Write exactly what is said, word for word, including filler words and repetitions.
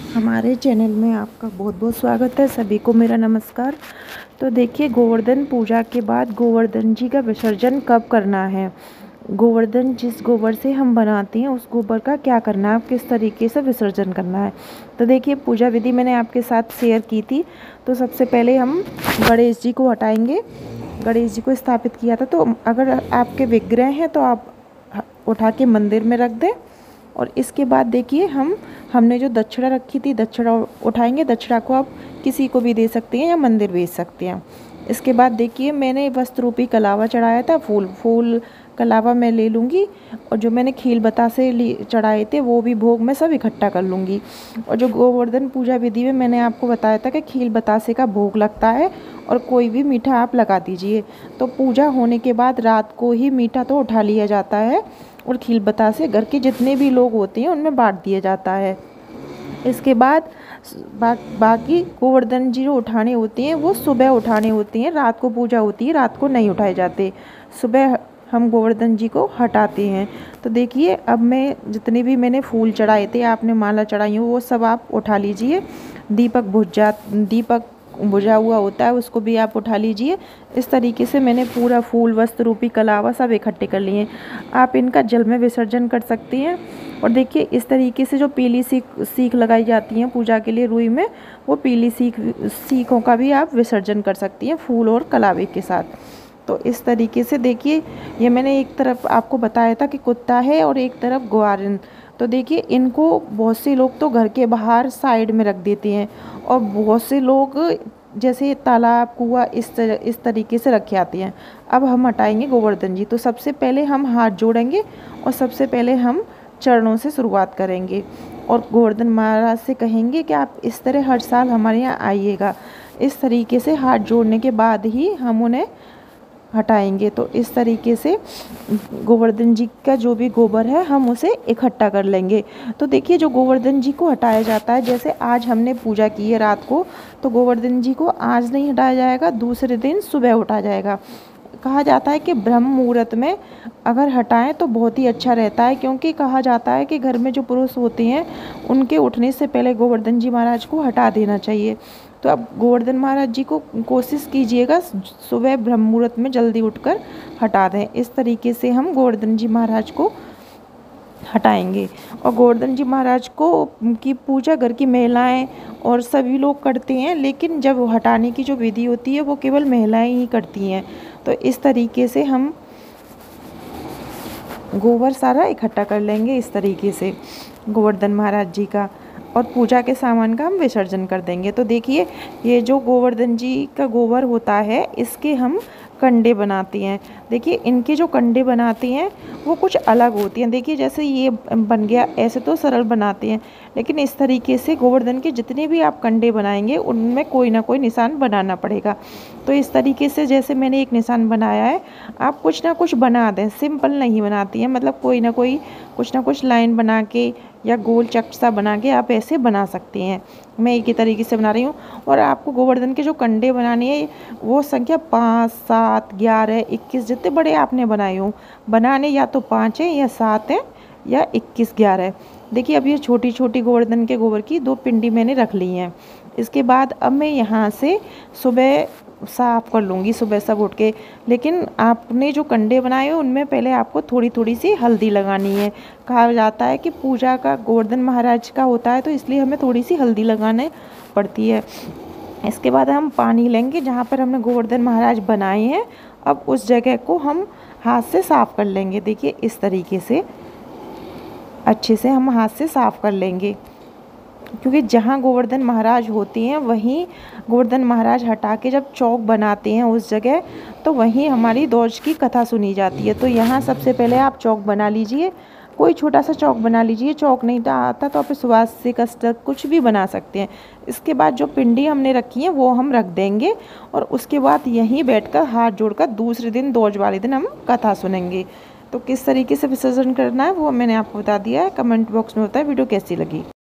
हमारे चैनल में आपका बहुत बहुत स्वागत है। सभी को मेरा नमस्कार। तो देखिए, गोवर्धन पूजा के बाद गोवर्धन जी का विसर्जन कब करना है, गोवर्धन जिस गोबर से हम बनाते हैं उस गोबर का क्या करना है, किस तरीके से विसर्जन करना है। तो देखिए, पूजा विधि मैंने आपके साथ शेयर की थी। तो सबसे पहले हम गणेश जी को हटाएंगे। गणेश जी को स्थापित किया था, तो अगर आपके विग्रह हैं तो आप उठा के मंदिर में रख दें। और इसके बाद देखिए, हम हमने जो दक्षिणा रखी थी, दक्षिणा उठाएंगे। दक्षिणा को आप किसी को भी दे सकते हैं या मंदिर भेज सकते हैं। इसके बाद देखिए, मैंने वस्त्र रूपी कलावा चढ़ाया था। फूल फूल कलावा मैं ले लूँगी, और जो मैंने खील बतासे चढ़ाए थे वो भी भोग में सब इकट्ठा कर लूँगी। और जो गोवर्धन पूजा विधि में मैंने आपको बताया था कि खील बतासे का भोग लगता है, और कोई भी मीठा आप लगा दीजिए। तो पूजा होने के बाद रात को ही मीठा तो उठा लिया जाता है, और खील बतासे घर के जितने भी लोग होते हैं उनमें बांट दिया जाता है। इसके बाद बा, बाकी गोवर्धन जी जो उठाने होते हैं वो सुबह उठाने होते हैं। रात को पूजा होती है, रात को नहीं उठाए जाते। सुबह हम गोवर्धन जी को हटाते हैं। तो देखिए, अब मैं जितने भी मैंने फूल चढ़ाए थे, आपने माला चढ़ाई हो, वो सब आप उठा लीजिए। दीपक बुझ जा दीपक बुझा हुआ होता है, उसको भी आप उठा लीजिए। इस तरीके से मैंने पूरा फूल, वस्त्र रूपी कलावा सब इकट्ठे कर लिए। आप इनका जल में विसर्जन कर सकती हैं। और देखिए, इस तरीके से जो पीली सीख सीख लगाई जाती हैं पूजा के लिए रुई में, वो पीली सीख सीखों का भी आप विसर्जन कर सकती हैं फूल और कलावे के साथ। तो इस तरीके से देखिए, ये मैंने एक तरफ आपको बताया था कि कुत्ता है और एक तरफ ग्वारिन। तो देखिए, इनको बहुत से लोग तो घर के बाहर साइड में रख देते हैं, और बहुत से लोग जैसे तालाब, कुआं, इस तरह इस तरीके से रखे आते हैं। अब हम हटाएंगे गोवर्धन जी। तो सबसे पहले हम हाथ जोड़ेंगे, और सबसे पहले हम चरणों से शुरुआत करेंगे, और गोवर्धन महाराज से कहेंगे कि आप इस तरह हर साल हमारे यहाँ आइएगा। इस तरीके से हाथ जोड़ने के बाद ही हम उन्हें हटाएंगे। तो इस तरीके से गोवर्धन जी का जो भी गोबर है हम उसे इकट्ठा कर लेंगे। तो देखिए, जो गोवर्धन जी को हटाया जाता है, जैसे आज हमने पूजा की है रात को, तो गोवर्धन जी को आज नहीं हटाया जाएगा, दूसरे दिन सुबह उठाया जाएगा। कहा जाता है कि ब्रह्म मुहूर्त में अगर हटाएं तो बहुत ही अच्छा रहता है, क्योंकि कहा जाता है कि घर में जो पुरुष होते हैं उनके उठने से पहले गोवर्धन जी महाराज को हटा देना चाहिए। तो अब गोवर्धन महाराज जी को कोशिश कीजिएगा सुबह ब्रह्म मुहूर्त में जल्दी उठकर हटा दें। इस तरीके से हम गोवर्धन जी महाराज को हटाएंगे। और गोवर्धन जी महाराज को की पूजा घर की महिलाएं और सभी लोग करते हैं, लेकिन जब हटाने की जो विधि होती है वो केवल महिलाएं ही करती हैं। तो इस तरीके से हम गोबर सारा इकट्ठा कर लेंगे, इस तरीके से गोवर्धन महाराज जी का, और पूजा के सामान का हम विसर्जन कर देंगे। तो देखिए, ये जो गोवर्धन जी का गोबर होता है, इसके हम कंडे बनाते हैं। देखिए, इनके जो कंडे बनाते हैं वो कुछ अलग होती हैं। देखिए, जैसे ये बन गया, ऐसे तो सरल बनाते हैं, लेकिन इस तरीके से गोवर्धन के जितने भी आप कंडे बनाएंगे उनमें कोई ना कोई निशान बनाना पड़ेगा। तो इस तरीके से जैसे मैंने एक निशान बनाया है, आप कुछ ना कुछ बना दें। सिंपल नहीं बनाती हैं, मतलब कोई ना कोई कुछ ना कुछ लाइन बना के या गोल चक्र सा बना के आप ऐसे बना सकते हैं। मैं एक ही तरीके से बना रही हूँ। और आपको गोवर्धन के जो कंडे बनाने हैं वो संख्या पाँच, सात, ग्यारह, इक्कीस, जितने बड़े आपने बनाए हों बनाने, या तो पाँच है या सात है या इक्कीस, ग्यारह। देखिए, अब ये छोटी छोटी गोवर्धन के गोबर की दो पिंडी मैंने रख ली हैं। इसके बाद अब मैं यहाँ से सुबह साफ़ कर लूँगी, सुबह सब उठ के। लेकिन आपने जो कंडे बनाए हैं उनमें पहले आपको थोड़ी थोड़ी सी हल्दी लगानी है। कहा जाता है कि पूजा का गोवर्धन महाराज का होता है, तो इसलिए हमें थोड़ी सी हल्दी लगाने पड़ती है। इसके बाद हम पानी लेंगे जहाँ पर हमने गोवर्धन महाराज बनाए हैं। अब उस जगह को हम हाथ से साफ़ कर लेंगे। देखिए, इस तरीके से अच्छे से हम हाथ से साफ़ कर लेंगे, क्योंकि जहाँ गोवर्धन महाराज होते हैं वहीं गोवर्धन महाराज हटा के जब चौक बनाते हैं उस जगह, तो वहीं हमारी दौज की कथा सुनी जाती है। तो यहाँ सबसे पहले आप चौक बना लीजिए, कोई छोटा सा चौक बना लीजिए। चौक नहीं आता तो आप सुवासिक अष्टक कुछ भी बना सकते हैं। इसके बाद जो पिंडी हमने रखी है वो हम रख देंगे, और उसके बाद यहीं बैठकर हाथ जोड़कर दूसरे दिन, दौज वाले दिन, हम कथा सुनेंगे। तो किस तरीके से विसर्जन करना है वो मैंने आपको बता दिया है। कमेंट बॉक्स में होता है। वीडियो कैसी लगी?